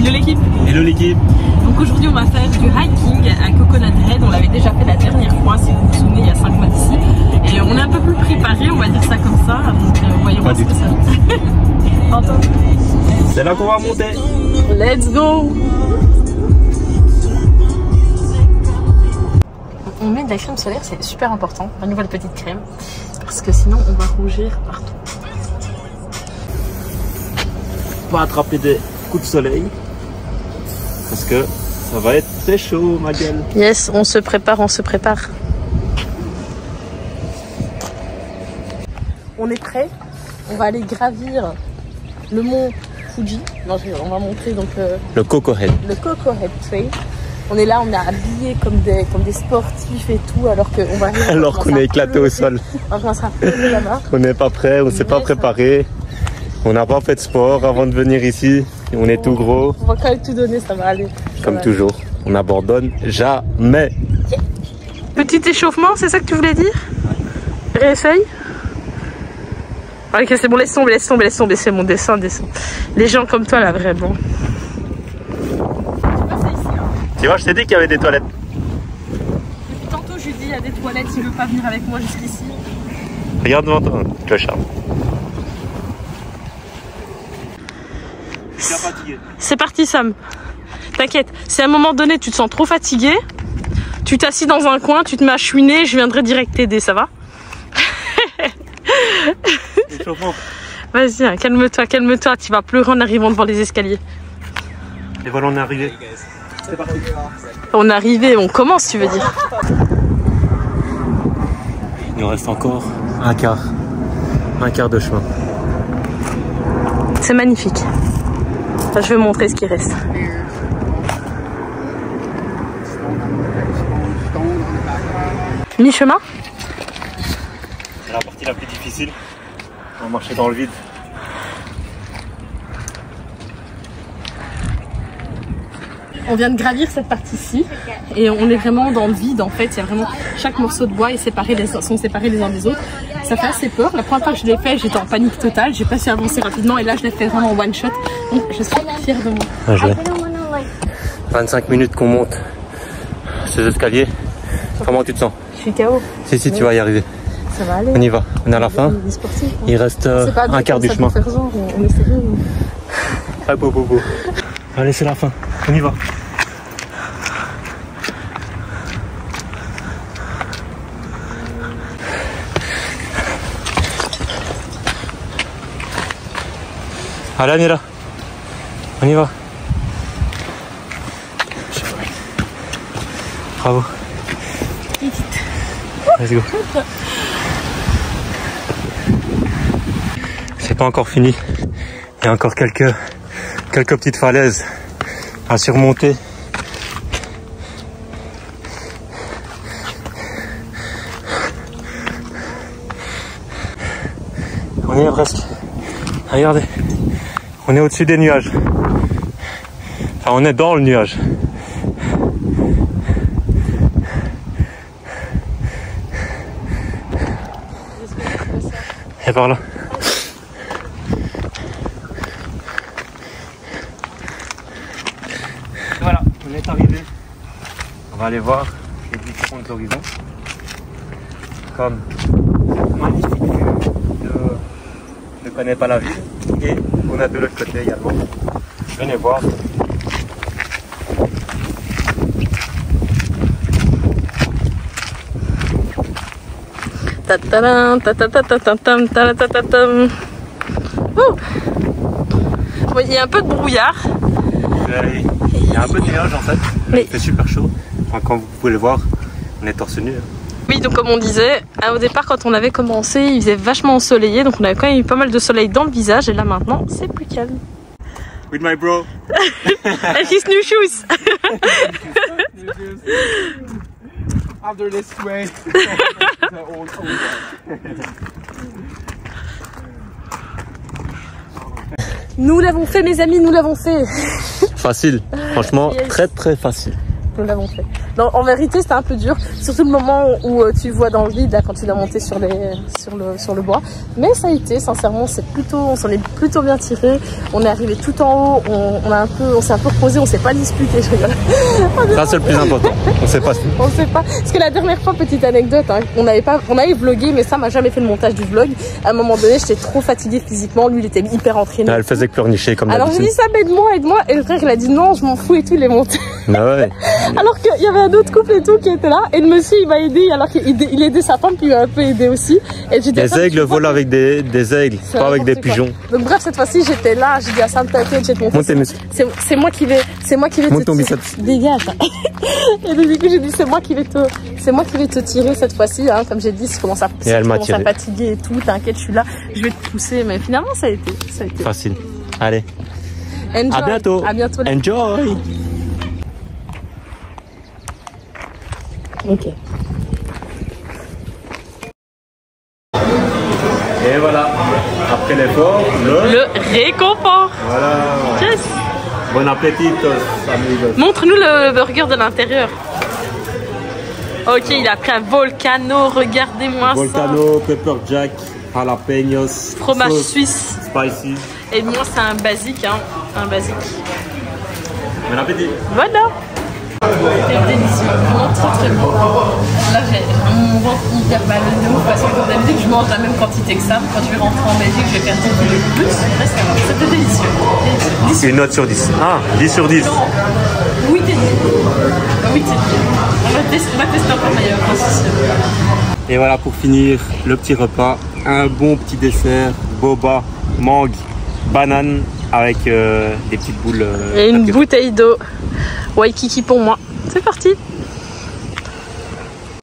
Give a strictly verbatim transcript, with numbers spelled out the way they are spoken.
Hello l'équipe. Hello l'équipe. Donc aujourd'hui on va faire du hiking à Coconut Head. On l'avait déjà fait la dernière fois, si vous vous souvenez, il y a cinq mois d'ici. Et on est un peu plus préparé, on va dire ça comme ça. Donc euh, voyons voir ce que ça fait. C'est là qu'on va monter. Let's go. On met de la crème solaire, c'est super important. Une nouvelle petite crème. Parce que sinon on va rougir partout. On va attraper des coups de soleil. Parce que ça va être très chaud, ma gueule. Yes, on se prépare, on se prépare. On est prêt. On va aller gravir le mont Fuji. Non, on va montrer donc euh, le Coco Head. Le Coco Head Trail. On est là, on est habillés comme des, comme des sportifs et tout, alors qu'on va arriver. Alors qu'on est éclaté au sol. On commencera à pleurer là-bas. On n'est pas prêt, on ne s'est pas préparé. On n'a pas fait de sport avant de venir ici. On est tout gros. On va quand même tout donner, ça va aller. Ça Comme va toujours, aller. On n'abandonne jamais. Petit échauffement, c'est ça que tu voulais dire? Réessaye. Ok, c'est bon, laisse tomber, laisse tomber, laisse tomber, c'est bon, descends, descends. Les gens comme toi, là, vraiment. Tu vois, je t'ai dit qu'il y avait des toilettes. Depuis tantôt, je lui dis, il y a des toilettes, il veut pas venir avec moi jusqu'ici. Regarde devant toi, tu es charme. C'est parti Sam. T'inquiète, si à un moment donné tu te sens trop fatigué, tu t'assis dans un coin, tu te mets à chouiner, je viendrai direct t'aider, ça va? Vas-y, hein, calme-toi, calme-toi, tu vas pleurer en arrivant devant les escaliers. Et voilà, on est arrivé. C'est parti. On est arrivé, on commence, tu veux dire? Il nous reste encore un quart. Un quart de chemin. C'est magnifique. Enfin, je vais montrer ce qui reste. Mi-chemin? C'est la partie la plus difficile. On va marcher dans le vide. On vient de gravir cette partie-ci et on est vraiment dans le vide en fait. Il y a vraiment chaque morceau de bois est séparé, les, sont séparés les uns des autres. Ça fait assez peur. La première fois que je l'ai fait, j'étais en panique totale. J'ai pas su avancer rapidement et là je l'ai fait vraiment en one shot. Donc je suis fière de moi. Ah, vingt-cinq minutes qu'on monte ces escaliers. Comment tu te sens? Je suis K O. Si si, tu vas y arriver. Ça va aller. On y va. On est à la fin. Sportifs, hein. Il reste euh, un quart du chemin. Faire genre, on est sérieux. Ah, beau, beau, beau. Allez, c'est la fin. On y va. Allez, on est là. On y va. Bravo. Let's go. C'est pas encore fini. Il y a encore quelques, quelques petites falaises à surmonter. On y est presque. Regardez. On est au-dessus des nuages. Enfin, on est dans le nuage. Et par là. Voilà, on est arrivé. On va aller voir les différents points de l'horizon. Comme magnifique vue de Ne connais pas la ville. Et on a de l'autre côté également. Venez voir. Il y a un peu de brouillard. Il y a un peu de nuages en fait. Mais... Il fait super chaud. Enfin, comme vous pouvez le voir, on est torse nu. Oui, donc comme on disait, au départ quand on avait commencé, il faisait vachement ensoleillé, donc on avait quand même eu pas mal de soleil dans le visage, et là maintenant, c'est plus calme. With my bro. And his new shoes. After this way. Nous l'avons fait, mes amis, nous l'avons fait. Facile, franchement, très très facile. Nous l'avons fait. Non, en vérité, c'était un peu dur. Surtout le moment où euh, tu vois dans le vide, là, quand tu dois monter sur, les, sur, le, sur le bois. Mais ça a été, sincèrement, c'est plutôt, on s'en est plutôt bien tiré. On est arrivé tout en haut, on, on, a un peu, on s'est un peu reposé, on s'est pas disputé, je rigole. Ça, c'est le plus important. On sait pas. On sait pas. Parce que la dernière fois, petite anecdote, hein, on avait pas, on avait vlogué, mais ça m'a jamais fait le montage du vlog. À un moment donné, j'étais trop fatiguée physiquement. Lui, il était hyper entraîné. Ah, elle faisait que pleurnicher comme Alors j'ai d'habitude. dit ça, aide-moi, aide-moi. Et le frère, il a dit non, je m'en fous et tout, il est monté. Ah ouais. Alors qu'il y avait un autre couple et tout qui était là. Et le monsieur, il m'a aidé. Alors qu'il il aidait sa femme, puis il m'a un peu aidé aussi. Et j'ai dit, Les aigles volent avec des, des aigles, pas avec des pigeons. Donc bref, cette fois-ci, j'étais là. J'ai dit à Sam, t'inquiète, j'ai te montré. Monte tes muscles. C'est moi qui vais, c'est moi qui vais Monte te ton tirer. biceps. Dégage. Et donc, du coup, j'ai dit, c'est moi qui vais te, c'est moi qui vais te tirer cette fois-ci, hein. Comme j'ai dit, si tu commences à, si elle tu m'a commences à tiré. fatiguer et tout, t'inquiète, je suis là. Je vais te pousser. Mais finalement, ça a été, ça a été. Facile. Allez. Enjoy. À bientôt. À bientôt. Enjoy. Ok. Et voilà. Après l'effort, le... Le réconfort. Voilà. Yes. Bon appétit, amigos. Montre-nous le burger de l'intérieur. Ok, il a pris un volcano, regardez-moi ça. Volcano, pepper jack, jalapenos, Fromage sauce suisse. spicy. Et moi, c'est un basique, hein. Un basique. Bon appétit. Voilà. C'était délicieux, vraiment très très bon. Là, j'ai mon ventre hyper mal de ouf parce que comme d'habitude, je mange la même quantité que ça. Quand je vais rentrer en Belgique, je vais faire dix kilos de plus. Là, ça va. C'était délicieux. délicieux. Une note sur dix. Ah, dix sur dix. huit et demi. huit et demi. On va tester, on va tester encore, mais il n'y a aucun souci. Et voilà pour finir le petit repas. Un bon petit dessert, boba, mangue, banane avec euh, des petites boules. Euh, Et une bouteille d'eau. Waikiki pour moi. C'est parti.